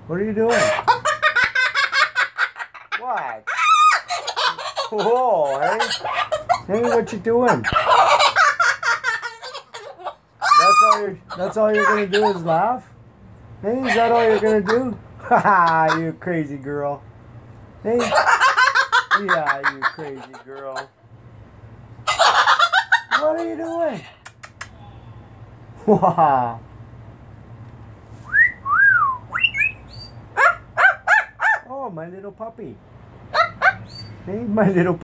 What are you doing? What? Whoa, hey? Hey, what you doing? That's all you're gonna do is laugh? Hey, is that all you're gonna do? Haha, you crazy girl. Hey. Yeah, you crazy girl. What are you doing? Wow. Oh, my little puppy. Hey, my little